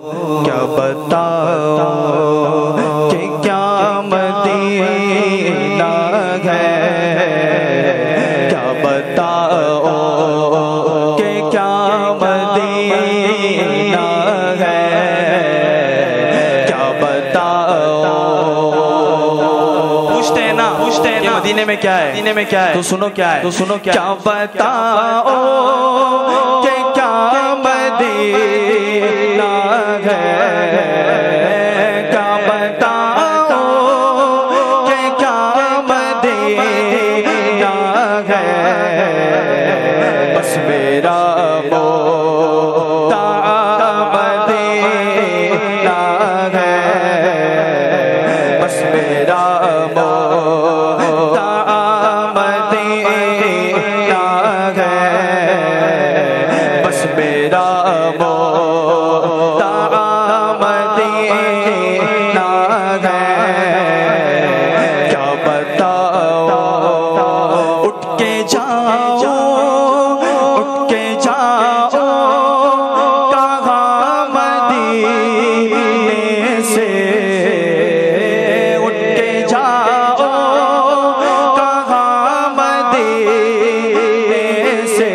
क्या बताओ कि क्या मदीना है, क्या बताओ कि क्या मदीना है, क्या बताओ। पूछते हैं ना मदीने में क्या है, मदीने में क्या है, तो सुनो क्या है, तो सुनो क्या बताओ कि क्या मदीना है, क्या बताओ कि क्या मदीना है। बस मेरा मोता मदीना है, बस मेरा मोता मदीना है, बस मेरा मोता मदीना है। क्या बताओ उठ के जाओ, उठ के जाओ कहाँ मदीने से, उठ के जाओ कहाँ मदीने से।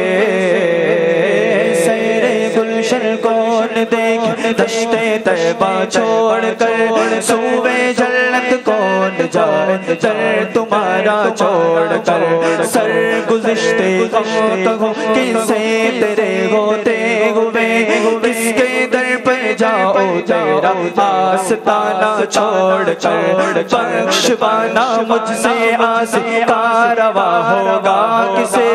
सैरे गुलशन कौन देख दश्ते तैबा छोड़ कर, सूबे जन्नत कौन जाए दर तुम्हारा छोड़ कर। सर गुज़िश्ते गम कहो किसे तेरे होते हुए, किसके दर पर जाओ तेरा आस्ताना छोड़ कर। बख्शवाना मुझसे आसिका रवा होगा किसे,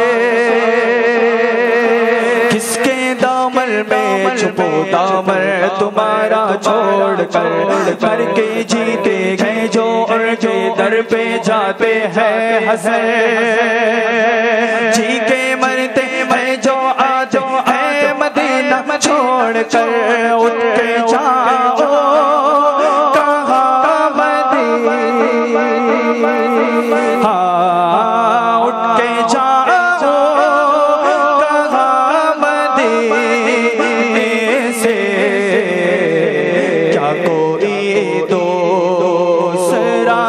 किसके दामन में छुपो दामन तुम्हारा छोड़ कर। मर के जीते गए जो उनके दर पे जाते हैं हंसे, जी के मरते हैं जो आज है मदीना छोड़ कर। उठ के जाओ कहाँ मदीना, हाँ उठ के जाओ कहाँ मदीने से। क्या कोई दूसरा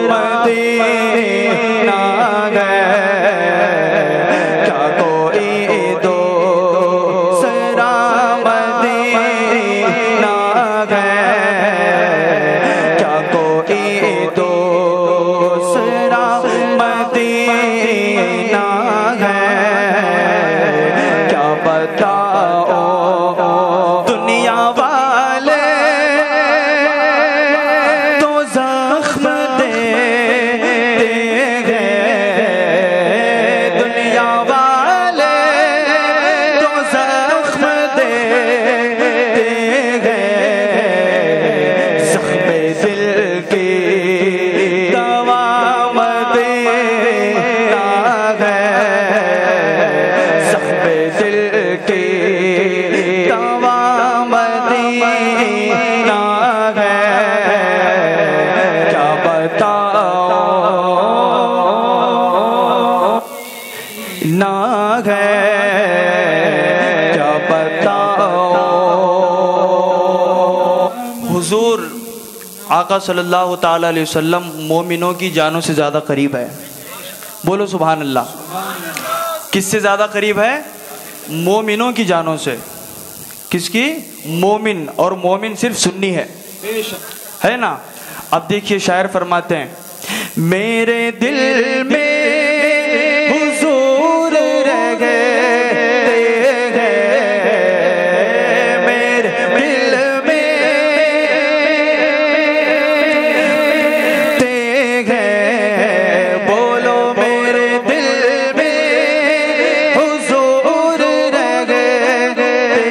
मदीना है, क्या कोई दूसरा मदीना है, क्या कोई दूसरा मदीना है। क्या बताओ दुनिया वाले तो जख्म देते हैं, दुनिया वाले तो जख्म देते हैं। जख्म दिल की दवा मदीना है, जख्म दिल की दवा मदीना है। क्या बताओ ना है, क्या बताओ। हुजूर आका सल्लल्लाहु ताला अलैहि वसल्लम मोमिनों की जानों से ज़्यादा करीब है। बोलो सुभान अल्लाह। किससे ज़्यादा करीब है? मोमिनों की जानों से। किसकी? मोमिन। और मोमिन सिर्फ सुन्नी है ना। अब देखिए शायर फरमाते हैं, मेरे दिल में हुजूर रह गए, मेरे दिल में ते गए। बोलो मेरे दिल में हुजूर रह गए।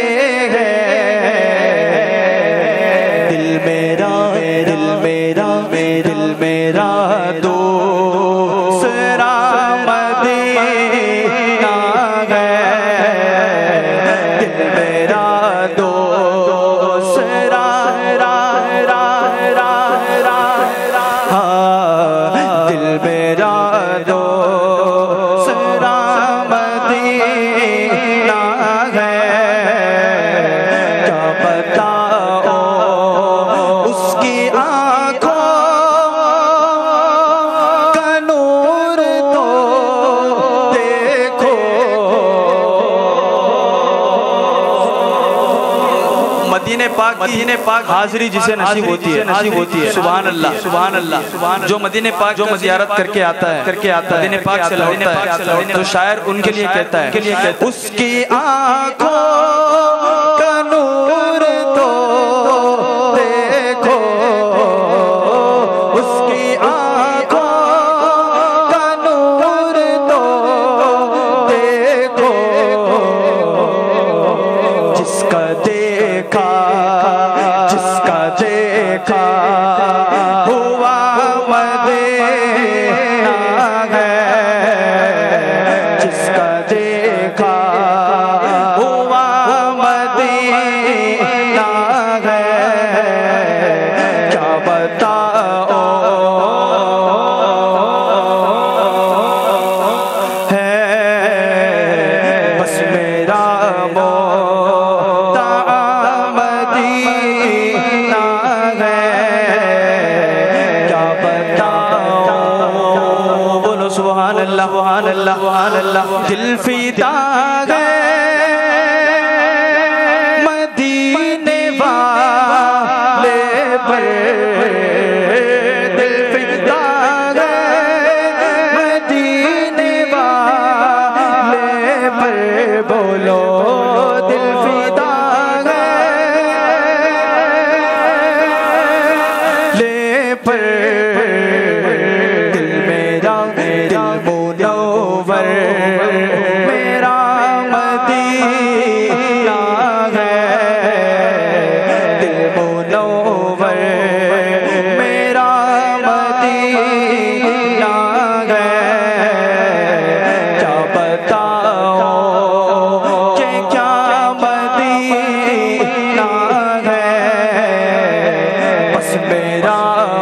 दिल मेरा दिल मेरा दिल मेरा दूसरा मदीना है, दिल मेरा दूसरा दिल मेरा दूसरा मदीना है। क्या बताओ मदीने पाक हाजिरी जिसे नसीब होती है सुभान अल्लाह सुभान अल्लाह। जो मदीने पाक जो ज़ियारत करके आता है मदीने पाक से लौटता है तो शायर उनके लिए कहता है उसकी आँखों का नूर तो देखो, उसकी आँखों का नूर तो देखो, जिसका देखा हुआ मदीना है, जिसका देखा हुआ मदीना है, क्या बताओ है बस मेरा सुभान अल्लाह सुभान अल्लाह सुभान अल्लाह। दिल फीदा है मदीने वाले पर, दिल फीदा है मदीने वाले पर, बोलो दिल फीदा है ले पर, मेरा मदीना है, दिल मुनव्वर मेरा मदीना है, क्या बताओ कि क्या मदीना है, बस मेरा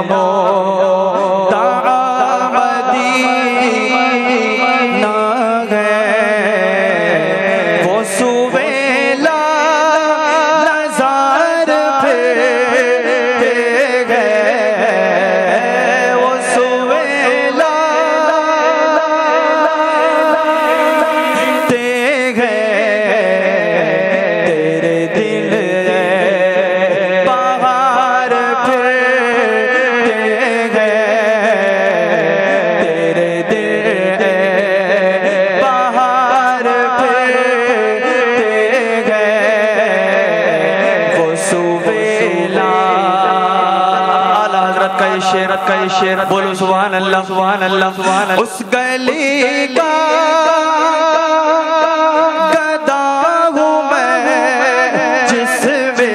शेर बोलो सुभान अल्लाह सुभान अल्लाह सुभान अल्लाह। उस गली का गदा हूँ मैं जिसमें,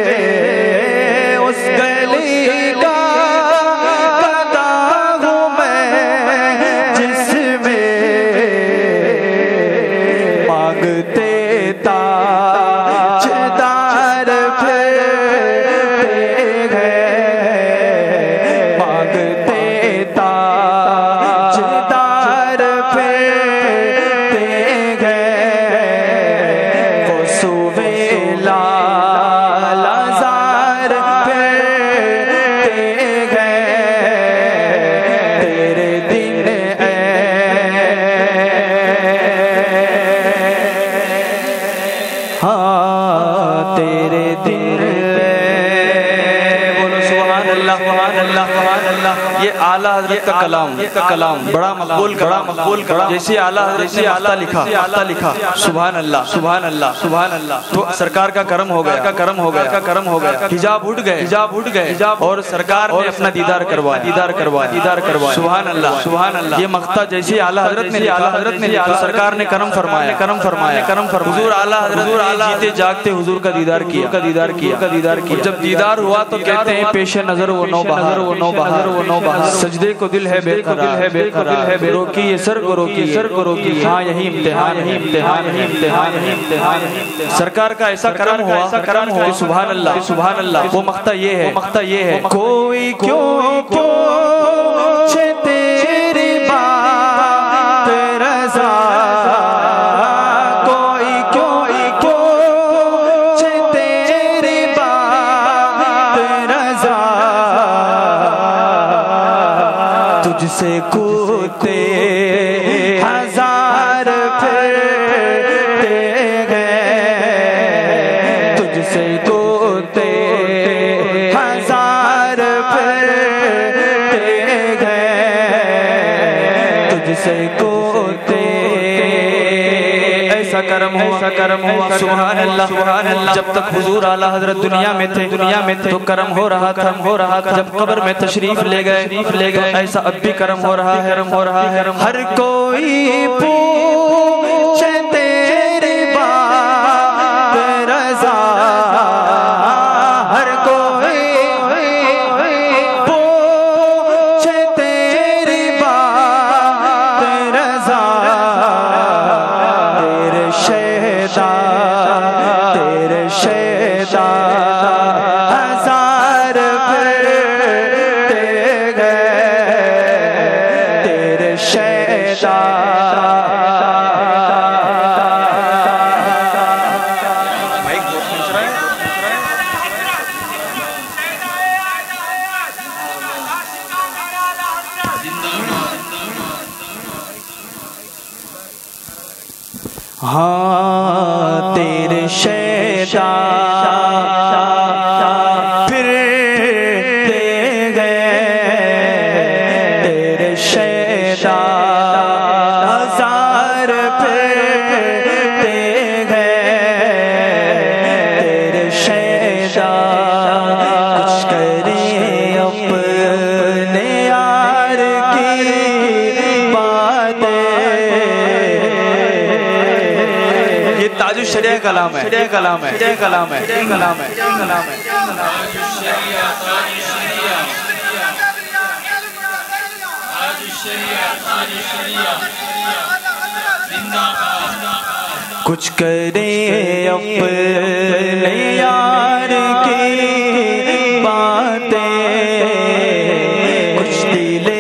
उस गली का गदा हूँ मैं जिसमें, मांगते ताजदार तेरे दिल बोलो सुभान अल्लाह सुभान अल्लाह सुभान अल्लाह। ये आला हजरत का कलाम बड़ा मकबूल कलाम जैसे आला हजरत ने आला लिखा सुभान अल्लाह सुभान अल्लाह सुभान अल्लाह। तो सरकार का करम हो गया हिजाब उठ गए और सरकार ने अपना दीदार करवाया सुभान अल्लाह। ये मख्ता जैसे आला हजरत ने लिखा सरकार ने करम फरमाया हुजूर आला जीते जागते हुजूर का दीदार किया। जब दीदार हुआ तो कहते हैं पेशे नजर वो नौ बहार सजदे को दिल है बेकरार रोकी ये सर को रोकी हाँ यही इम्तिहान। सरकार का ऐसा करम हुआ कि सुभान अल्लाह। वो मख्ता ये है कोई क्यों तेरी बात रज़ा, कोई क्यों तेरी बात रज़ा, तुझसे कूदते हजार फिरते गए, तुझसे उसको ऐसा करम हुआ सुभान अल्लाह। जब तक हुजूर आला हजरत दुनिया में थे तो करम हो रहा था। जब कब्र में तशरीफ ले गए ऐसा अब भी करम हो रहा है। हर कोई पूछे तेरी बात रज़ा, हर कोई पूछे तेरी बात रज़ा, तेरे शैतान हजार फिरते गए, तेरे शैतान। हाँ तेरे शैतान फिरते गए, तेरे शैतान हजार फिरते गए, तेरे शैतान कुछ करे अपने यार की बातें। ताजुश शरिया कलाम है। कुछ करे अपने यार की बातें, कुछ दिले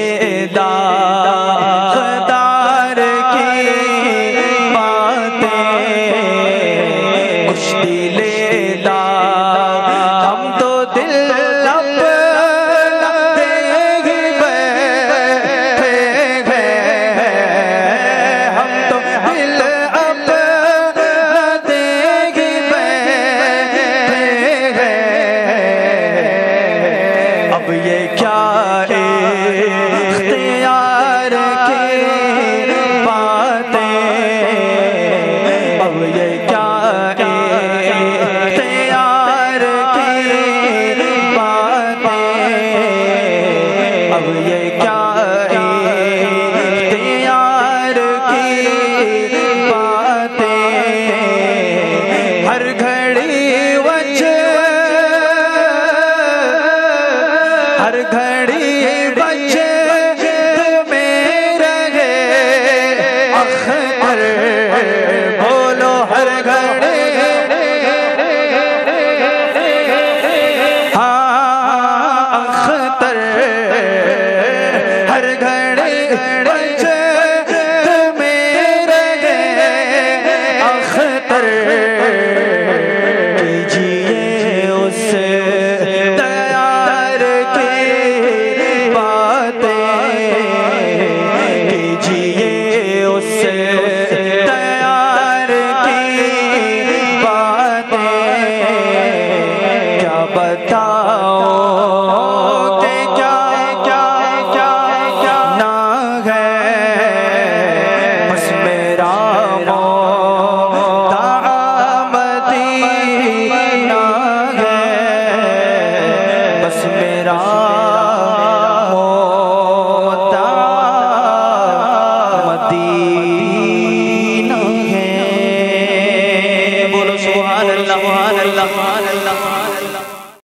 सुभान अल्लाह।